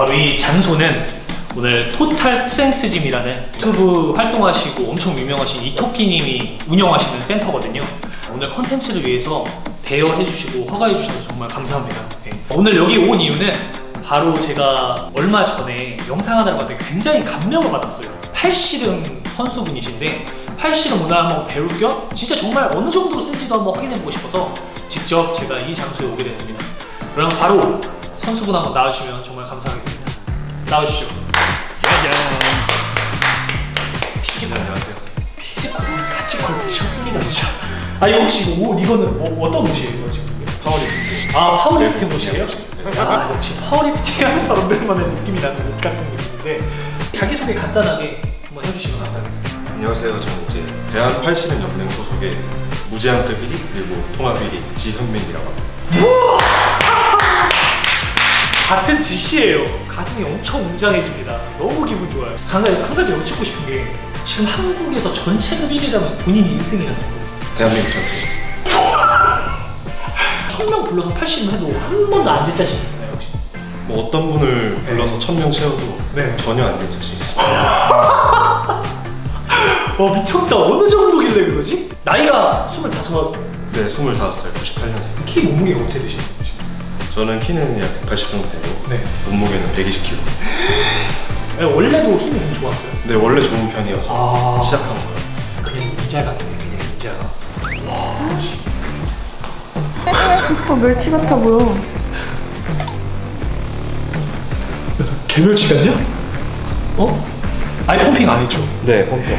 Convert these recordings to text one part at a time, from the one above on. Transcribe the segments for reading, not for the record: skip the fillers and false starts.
바로 이 장소는 오늘 토탈 스트렝스 짐이라는 유튜브 활동하시고 엄청 유명하신 이토끼님이 운영하시는 센터거든요. 오늘 컨텐츠를 위해서 대여해주시고 허가해주셔서 정말 감사합니다. 네. 오늘 여기 온 이유는 바로 제가 얼마 전에 영상 하나를 봤는데 굉장히 감명을 받았어요. 팔씨름 선수분이신데 팔씨름 문화 한번 배울 겸 진짜 정말 어느 정도로 센지도 한번 확인해보고 싶어서 직접 제가 이 장소에 오게 됐습니다. 그럼 바로 선수분 한번 나와주시면 정말 감사하겠습니다. 나와주시죠. 피지컬 안녕하세요. 피지컬 같이 걸으셨습니다 진짜. 아 이거 혹시 옷 이거는 뭐 어떤 옷이에요 지금? 파워리프팅. 아 파워리프팅 옷이에요? 아 역시 파워리프팅 하는 사람들만의 느낌이 나는 옷 같은 느낌인데 자기소개 간단하게 한번 해주시면 감사하겠습니다. 안녕하세요. 저는 이제 대한팔씨름연맹 소속의 무제한급 1위 그리고 통합 1위 지현민이라고 합니다. 같은 지시예요. 가슴이 엄청 웅장해집니다. 너무 기분 좋아요. 한 가지 여쭙고 싶은 게 지금 한국에서 전체급 1위라면 본인이 1등이라는 거예요. 대한민국 전체에서 1000명 불러서 80명 해도 한 번도 안 질 자신 있나요 혹시? 뭐 어떤 분을 불러서 1000명 채워도 네. 전혀 안 될 자신 있습니다. 미쳤다. 어느 정도길래 그러지? 나이가 25. 네, 25살, 98년생. 키 몸무게가 어떻게 되시는 거지? 저는 키는 약 180 정도 되고 네. 몸무게는 120kg. 원래도 힘이 좀 좋았어요? 네, 원래 좋은 편이어서 시작한 거예요. 그냥 인자가 그냥 인자가. 오빠 멸치 같아 보여. 개멸치 같냐? 어? 아니 펌핑 안 했죠? 네, 펌핑.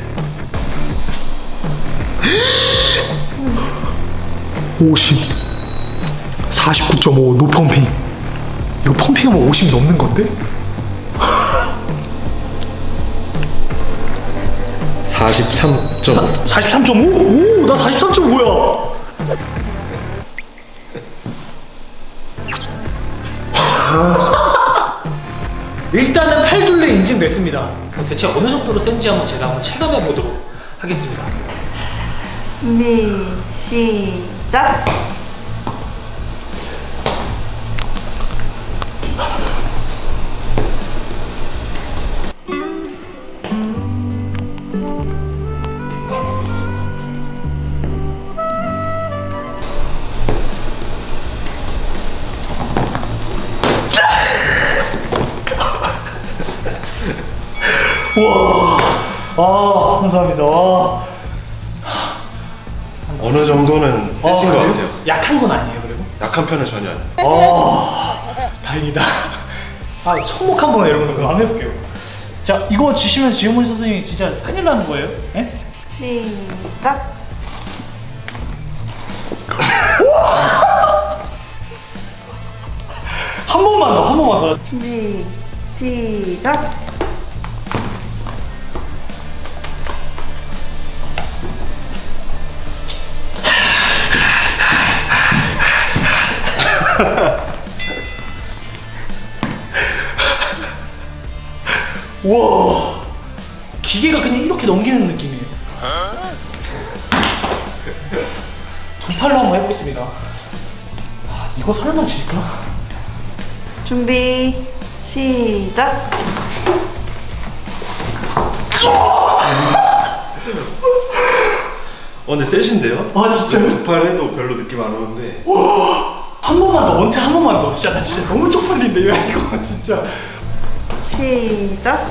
50 49.5 노펌핑. 이거 펌핑하면 50 넘는 건데? 43.5. 43.5? 오, 나 43.5야. 일단은 팔둘레 인증됐습니다. 대체 어느 정도로 센지 한번 제가 한번 체감해 보도록 하겠습니다. 준비 시작. 와, 감사합니다. 와. 어느 정도는 세신 것 같아요. 약한 건 아니에요, 그리고? 약한 편은 전혀 아니에요. 다행이다. 손목 한번 여러분 그거 한번 해볼게요. 자, 이거 주시면 지현문 선생님이 진짜 큰일 나는 거예요. 네? 시작. 한 번만 더, 한 번만 더. 준비 시작. 와, 기계가 그냥 이렇게 넘기는 느낌이에요. 두 팔로 한번 해보겠습니다. 이거 설마 질까? 준비 시작. 근데 세신데요? 진짜요? 두 팔 해도 별로 느낌 안 오는데. 한 번만 더, 원태 한 번만 더. 진짜 나 진짜 너무 쪽팔린데 이거 진짜. 시작.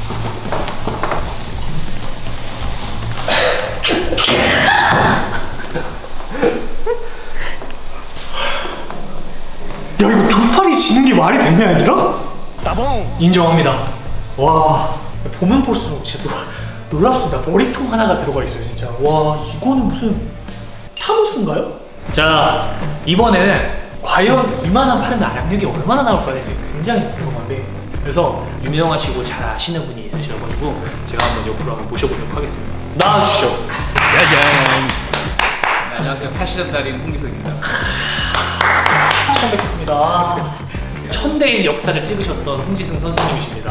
야, 이거 두 팔이 지는 게 말이 되냐 얘들아? 나봉! 인정합니다. 와, 보면 볼수록 진짜 놀랍습니다. 머리통 하나가 들어가 있어요 진짜. 와, 이거는 무슨 타노스인가요? 자, 이번에는 과연 이만한 팔은 나량력이 얼마나 나올까 지금 굉장히 궁금한데, 그래서 유명하시고 잘 아시는 분이 있으셔가지고 제가 한번 옆으로 한번 모셔보도록 하겠습니다. 나와주시죠. 짜잔. 안녕하세요. 팔씨름 달인 홍기석입니다. 처음 뵙겠습니다. 천대인 역사를 찍으셨던 홍지승 선수님이십니다.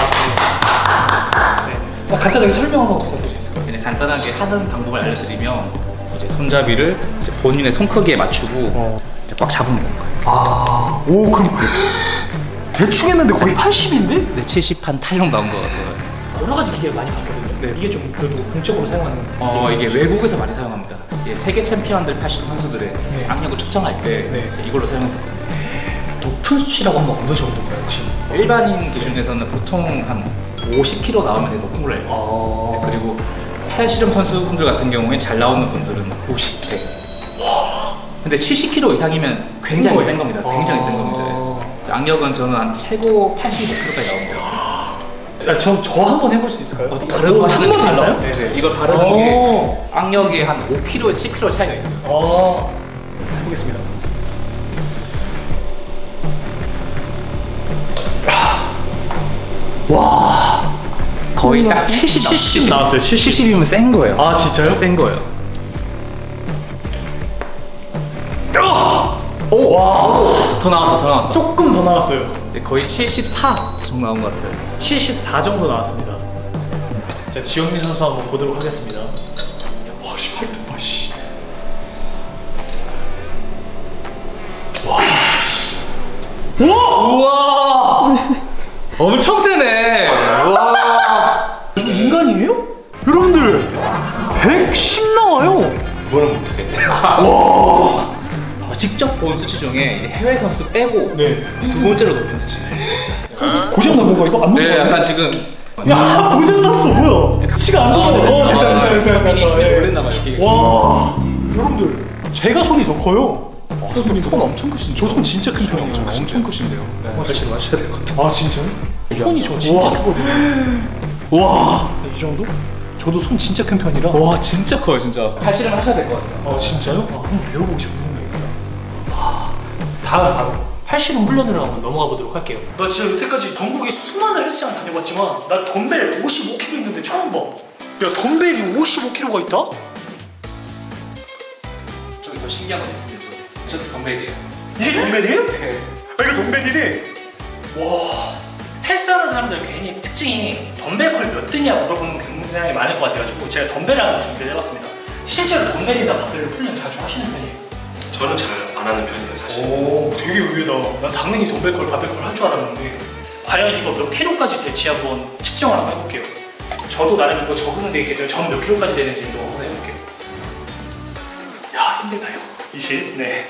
네. 간단하게 설명 한번 부탁드릴 수 있을까요? 그냥 간단하게 하는 방법을 알려드리면 이제 손잡이를 이제 본인의 손 크기에 맞추고 이제 꽉 잡으면 되는 거예요. 오, 그럼 대충 했는데 거의 80인데? 네, 70판 탄력 나온 것 같아요. 여러 가지 기계가 많이 바뀌었거든요. 네. 이게 좀 그래도 공적으로 사용하는 이게 외국에서 많이 사용합니다. 이게 세계 챔피언들 80 선수들의 네. 악력을 측정할 때 네. 이제 이걸로 사용했었거든요. 높은 수치라고 하면 어느 정도인가요 혹시? 일반인 기준에서는 보통 한 50kg 나오면 높은 걸로 알고 있어요. 네, 그리고 팔씨름 선수분들 같은 경우에 잘 나오는 분들은 90대. 근데 70kg 이상이면 굉장히 센 겁니다. 굉장히 센 겁니다. 악력은 저는 한 최고 85kg까지 나온 것 같아요. 저 한번 해볼 수 있을까요? 바르고 하는 게 잘 나와요? 나요? 네네. 이걸 바르는 게 악력이 한 5kg, 10kg 차이가 있어요. 해보겠습니다. 와, 거의 딱 70 나왔어요. 70이면 센 거예요. 아 진짜요? 센 거예요. 오! 와, 더 나왔다. 조금 더 나왔어요. 네, 거의 74 정도 나온 것 같아요. 74 정도 나왔습니다. 자, 지영민 선수 한번 보도록 하겠습니다. 와, 씨, 활동 봐, 씨. 와, 씨. 우와! 엄청 세네. 우와! 이게 인간이에요? 여러분들, 110 나와요. 그거는 못하겠네. 와. 직접 본 수치 중에 이제 해외 선수 빼고 네. 두 번째로 높은 수치. 고장 난 건가 이거? 안 네, 먹는 약간 지금 야, 고장 났어. 뭐야? 치가 안 돌아. 됐다. 놀랬나 봐요. 이게. 와, 여러분들, 제가 손이 더 커요. 손이 손 엄청 크신데. 저 손 진짜 큰 편이에요. 엄청 크신데요. 팔씨름 하셔야 될 것 같아요. 아 진짜요? 손이 저 진짜 크거든요. 와, 이 정도? 저도 손 진짜 큰 편이라. 와, 진짜 커요, 진짜. 팔씨름 하셔야 될 것 같아요. 아 진짜요? 한번 배워보고 싶은 얘기다. 다음 바로 팔씨름 훈련으로 한번 넘어가 보도록 할게요. 나 진짜 여태까지 전국에 수많은 헬스장 다녀봤지만 나 덤벨 55kg 있는데 처음 봐. 야, 덤벨이 55kg가 있다? 저기 더 신기한 건 있습니다. 저도 덤벨이에요. 이게 덤벨이에요? 네. 아, 이거 덤벨이래. 와, 헬스하는 사람들 괜히 특징이 덤벨 걸 몇 드냐 물어보는 게 굉장히 많을 것 같아가지고 제가 덤벨을 한번 준비를 해봤습니다. 실제로 덤벨에다 받을 훈련 자주 하시는 편이에요? 저는 잘 안 하는 편이에요, 사실. 오, 되게 의외다. 난 당연히 덤벨 걸, 바벨 걸 할 줄 알았는데 과연 이거 몇 킬로까지 될지 한번 측정을 한번 해볼게요. 저도 나름 이거 적응돼 있기 때문에 전 몇 킬로까지 되는지도 한번 해볼게요. 야, 힘들다 이거. 20. 네.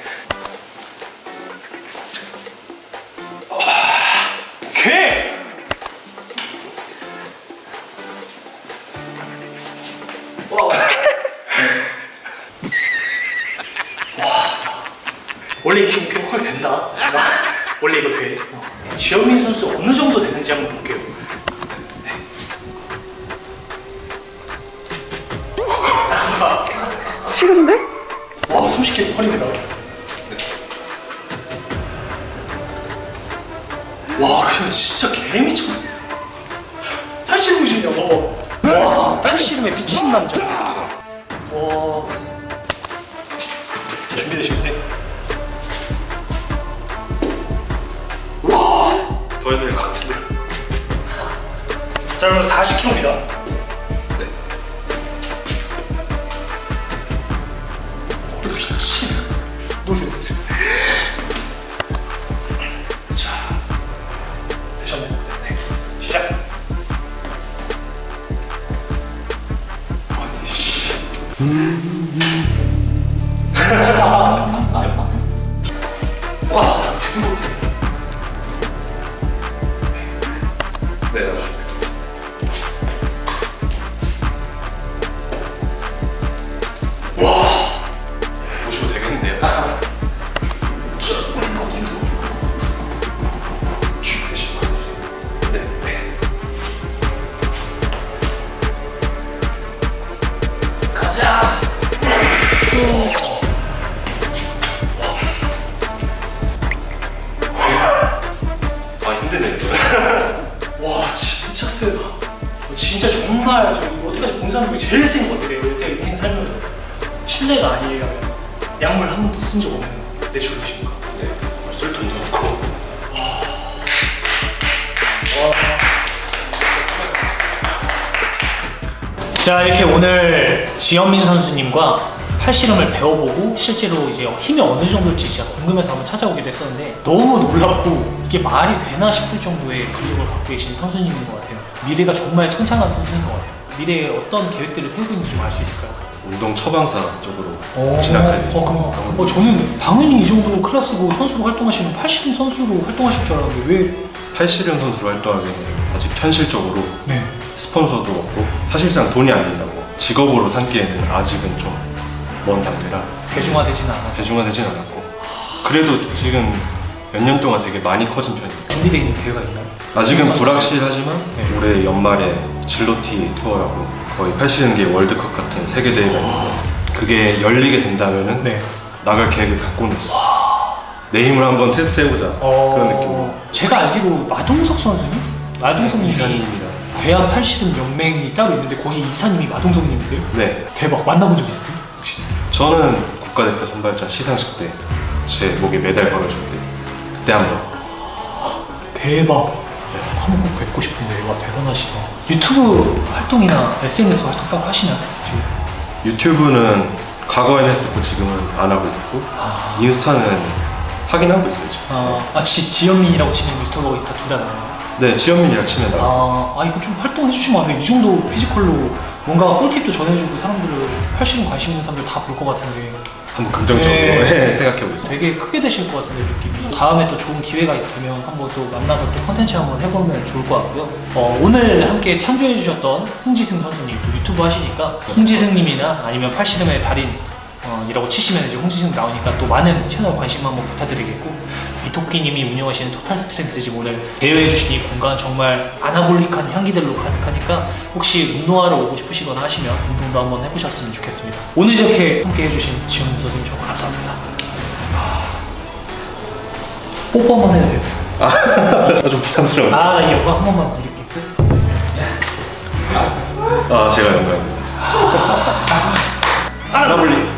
오케이. 와. 원래 25kg 컬 된다. 원래 이거 돼. 지현민 선수 어느 정도 되는지 한번 볼게요. 네. 싫은데? 와, 30kg 컬입니다. 와, 그냥 진짜 개미쳤네. 팔씨름이시냐, 봐봐. 와, 팔씨름에 미친 남자. 와. 자, 준비되시겠네? 더 해야 될 것 같은데. 자, 그럼 40kg입니다. 네. 미친. 놓으세요, 놓으세요. 자, 되셨나요? 네. 시작. 아니, 씨. 와, 대박. 네, 나주세요. 보셔도 되겠는데요? 네, 네. 가자. 아, 힘드네요. 와, 진짜 세다. 진짜 정말 저 여태까지 본 사람 중에 제일 센 것 같아요. 여태 인생 살면서. 실례가 아니에요. 약물 한 번도 쓴 적 없는 내추럴이십니까? 네, 쓸 돈도 없고. 자, 이렇게 오늘 지현민 선수님과 팔씨름을 배워보고 실제로 이제 힘이 어느 정도일지 진짜 궁금해서 한번 찾아오기도 했었는데 너무 놀랍고 이게 말이 되나 싶을 정도의 근력을 갖고 계신 선수님인 것 같아요. 미래가 정말 창창한 선수인 것 같아요. 미래에 어떤 계획들을 세우고 있는지 좀 알 수 있을까요? 운동 처방사 쪽으로 진학할 예정입니다. 저는 당연히 이 정도 클래스고 선수로 활동하시는 팔씨름 선수로 활동하실 줄 알았는데 왜? 팔씨름 선수로 활동하기에는 아직 현실적으로 네. 스폰서도 없고 사실상 돈이 안 된다고 직업으로 삼기에는 아직은 좀 먼 단계라 대중화되지는 않아서 대중화되진 않았고 그래도 지금 몇 년 동안 되게 많이 커진 편이에요. 준비되어 있는 대회가 있나요? 아직은 불확실하지만 네. 올해 연말에 질로티 투어라고 거의 팔씨름계 월드컵 같은 세계 대회가 있는데 그게 열리게 된다면은 네. 나갈 계획을 갖고는 있었어. 내 힘을 한번 테스트해보자 그런 느낌으로. 제가 알기로 마동석 선수님? 마동석 이사님이랑 대한 팔씨름 연맹이 따로 있는데 거기 이사님이 마동석님이세요? 네, 대박. 만나본 적 있으세요? 혹시? 저는 국가대표 선발전 시상식 때 제 목에 메달 걸어줄 때 그때 한번. 대박. 한번 꼭 뵙고 싶은데 와 대단하시다. 유튜브 활동이나 SNS 활동 따로 하시나요? 지금? 유튜브는 과거엔 했었고 지금은 안 하고 있고 인스타는 하긴 하고 있어요 지금. 지연민이라고 치는 유튜버가 있어 둘 다 나와요. 네, 지현민이랑 치면 나와요. 이거 좀 활동해 주시면 안 돼요? 이 정도 피지컬로 뭔가 꿀팁도 전해주고 사람들을 팔씨름 관심 있는 사람들 다 볼 것 같은데 한번 긍정적으로 네. 생각해보겠습니다. 되게 크게 되실 것 같은데 느낌이. 다음에 또 좋은 기회가 있으면 한번 또 만나서 또 컨텐츠 한번 해보면 좋을 것 같고요. 오늘 함께 참조해 주셨던 홍지승 선수님 또 유튜브 하시니까 홍지승님이나 아니면 팔씨름의 달인 이라고 치시면 이제 홍지승 나오니까 또 많은 채널 관심 한번 부탁드리겠고 이토끼님이 운영하시는 토탈 스트렝스짐 오늘 대여해 주신 이 공간 정말 아나볼릭한 향기들로 가득하니까 혹시 운동하러 오고 싶으시거나 하시면 운동도 한번 해보셨으면 좋겠습니다. 오늘 이렇게 함께 해주신 지현무 선생님 정말 감사합니다. 뽀뽀 한번 해도 돼요? 좀 부담스러워요. 이 영광 한 번만 드릴게요. 제가 영광입니다. 아나볼리